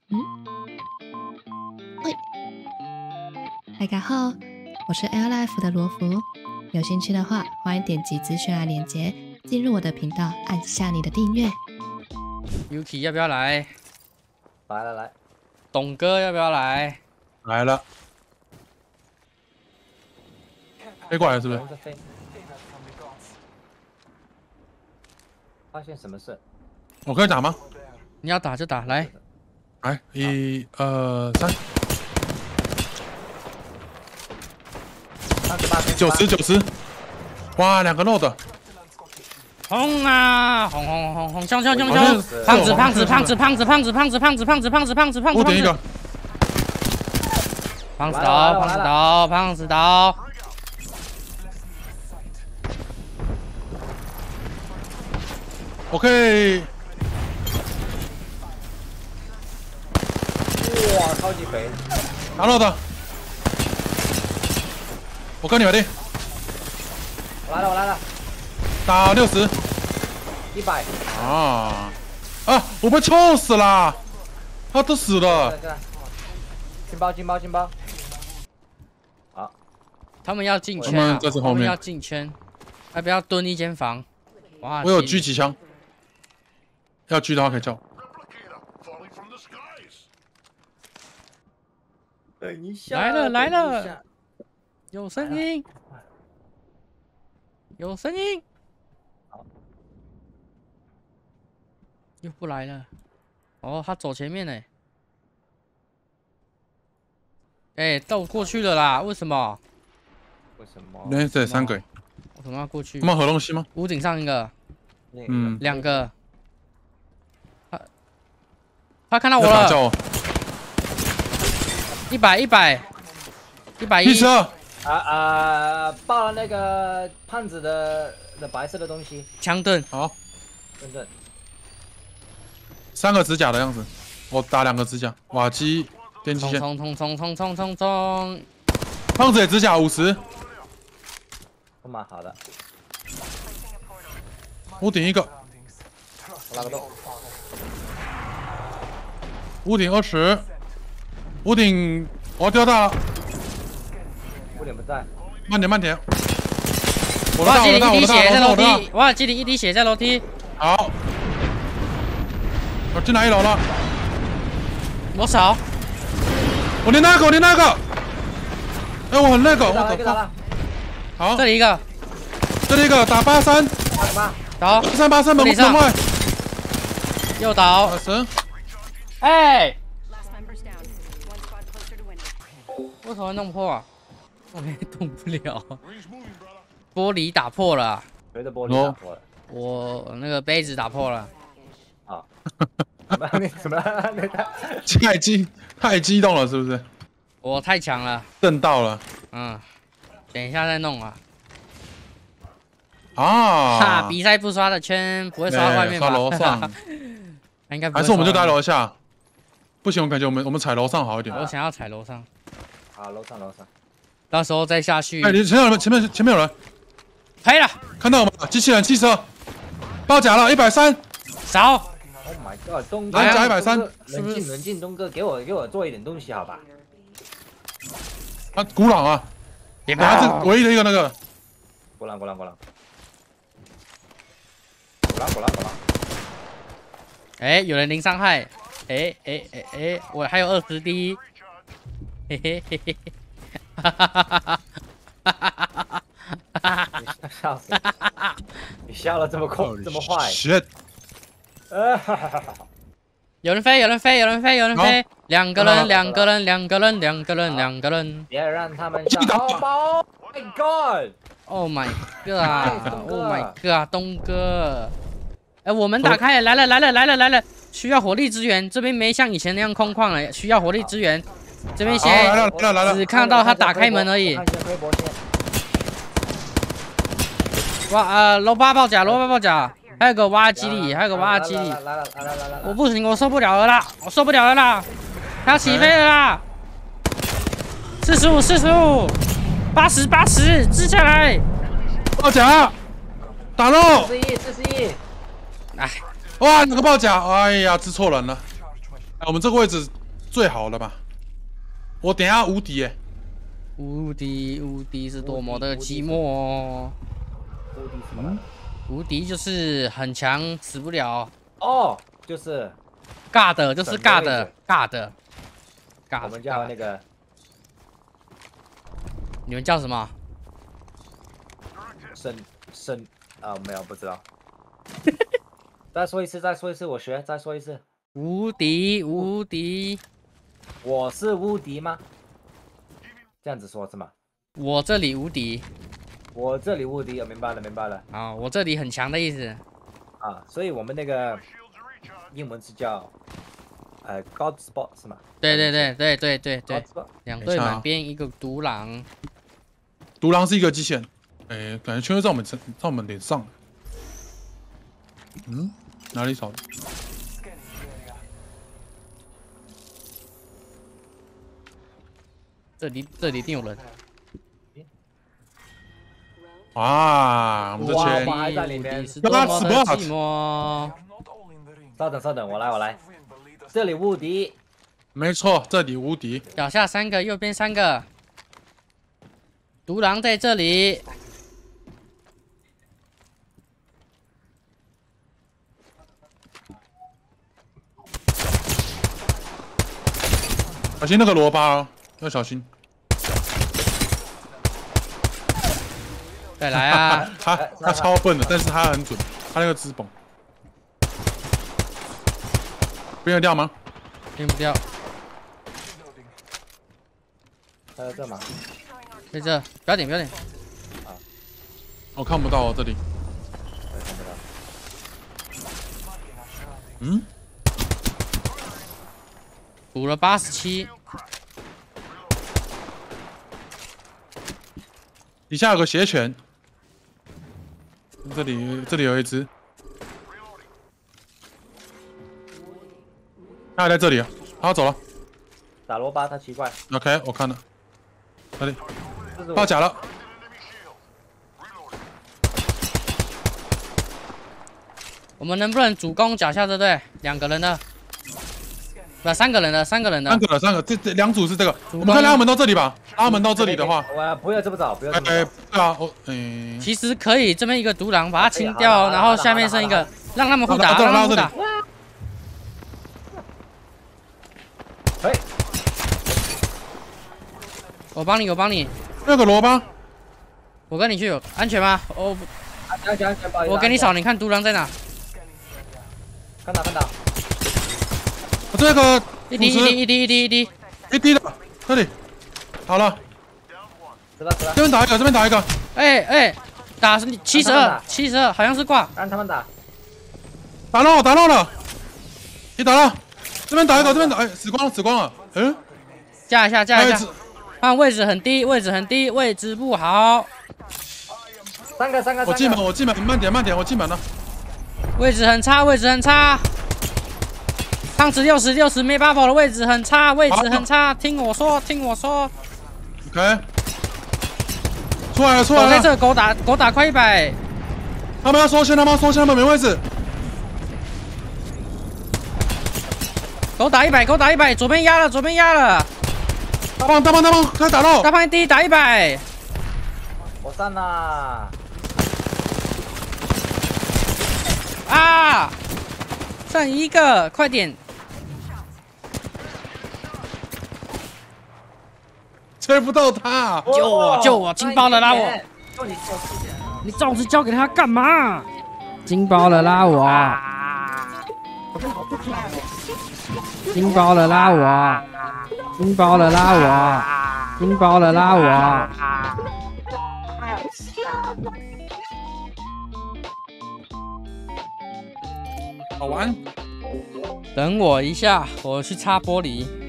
喂，大家好，我是 Airlife 的罗福。有兴趣的话，欢迎点击资讯栏链接进入我的频道，按下你的订阅。 Yuki 要不要来？ 来， 董哥要不要来？ 来了，飞过来是不是？ 发现什么事？ 我可以打吗？ 你要打就打，来。 来，1、2、3。90，哇，2个 load。 轰啊！轰！冲！胖子！ 我点一个。 胖子倒。 OK。 哇，超级肥！ 拿 load。我跟你买定。 我来了。 打60。 100。 啊！我被臭死了！他都死了。 进包。好， 他们要进圈啊！ 他们要进圈，要不要蹲一间房？哇！ 我有狙击枪，要狙的话可以叫。 等一下。 来了！有声音。又不来了。哦，他走前面呢。都过去了啦，为什么？ 那这3个。 为什么要过去？ 他们合东西吗？ 屋顶上一个。2个。他看到我了。 叫我。 100。 110。 爆了那个胖子的白色的东西。 枪盾。 好。 真。 3个指甲的样子，我打2个指甲，瓦基电击线。 冲！ 胖子也指甲50。 都蛮好的。 屋顶1个。 我拉个洞。 屋顶20。屋顶我要掉大了。 屋顶不在。 慢点。 我的基里1滴血在楼梯，我的基里1滴血在楼梯。 好。 我进哪1楼了？ 我少。 我连那个。我很那个。好， 这里一个。 打83。 倒。 83门上坏。 又倒。为什么弄破啊？我动不了。玻璃打破了。 谁的玻璃打破了？ 我那个杯子打破了。 啊！什么？ 太激动了，是不是？ 我太强了， 震到了。 等一下再弄啊。比赛不刷的圈不会刷外面吧？ 刷楼上。 应该不会。 还是我们就待楼下？不行，我感觉我们踩楼上好一点。 我想要踩楼上。 好，楼上。 到时候再下去。 你前面有人。 可以了。 看到我们机器人汽车。爆甲了130。 少 ！Oh my god， 东哥， 来加130， 冷静，东哥，给我做一点东西，好吧？ 古朗啊，他是唯一的一个那个。 古朗。 有人零伤害，我还有20滴， 笑死！你笑了这么快，这么坏。有人飞！2个人！别让他们笑！Oh my god！Oh my god！东哥，我们打开来了！需要火力支援，这边没像以前那样空旷了，需要火力支援。这边先来了， 只看到他打开门而已。哇楼8爆甲，还有个挖基里， 来了！ 我不行，我受不了了啦！他要起飞了啦！45， 80，支下来！ 爆甲，打肉 ！41， 哎， 哇，那个爆甲，哎呀，支错人了。我们这个位置最好了吧？我等一下无敌耶！ 无敌是多么的寂寞哦。 无敌什么来着？ 无敌就是很强，死不了。 哦，就是尬的，就是尬的省位置， 尬的，尬的。 我们叫那个你们叫什么？ 省啊，没有不知道。再说一次，再说一次，我学，再说一次。 无敌，无敌。 我是无敌吗？这样子说是吗？ 我这里无敌。 我这里无敌，明白了，明白了。 啊，我这里很强的意思。 啊，所以我们那个英文是叫God Spot 是吗？ 对对对对对对对 God，Spot 两队满编一个独狼。 独狼是一个机器人，感觉全都在我们脸上。嗯，哪里少的？ 这里一定有人。 哇，我们这哇圈我还在里面是多么的寂寞。 稍等，我来。这里无敌， 没错，这里无敌。 脚下3个，右边3个。独狼在这里。 小心那个罗巴哦，要小心。 再来啊！ 他超笨的，但是他很准，他那个直蹦。变得掉吗？ 变不掉。 在这吗？ 在这，不要点，不要点。 我看不到哦，这里。 看不到。 嗯？ 补了87。 底下有个斜拳。这里有一只。他还在这里啊，他要走了。 打罗巴，他奇怪。 OK， 我看了。这里这是我爆甲了。 我们能不能主攻脚下这队？2个人的，不，3个人的，3个人的。 3个，这2组是这个。我们看拉门到这里吧，拉门到这里的话， 我不要这么早，不要这么早。 对啊， 其实可以这边一个独狼把它清掉，然后下面剩一个，让他们互打，让他们互打。 哎， 我帮你，我帮你。 那个罗巴， 我跟你去，安全吗？我给你扫，你看独狼在哪？ 看到。 我这个一滴， 一滴的，这里，好了， 死了。 这边打一个， 哎，打72，好像是挂。 让他们打。 打到了，你打了，这边打一个，哎，死光了，嗯， 架一下。看位置很低，位置不好。 三个。 我进门，慢点，我进门了。 位置很差。汤匙60没把宝的位置很差，听我说。 OK， 出来了。 我在这狗打快100。 他们要缩线，他们没位置。 狗打100，左边压了。 大胖，快打到！ 大胖第一打100。 我上啦！ 啊！剩1个，快点！ 追不到他， 救我！金包了拉我！你罩子交给他干嘛？金包了拉我！金包了拉我！ 好玩。 等我一下，我去擦玻璃。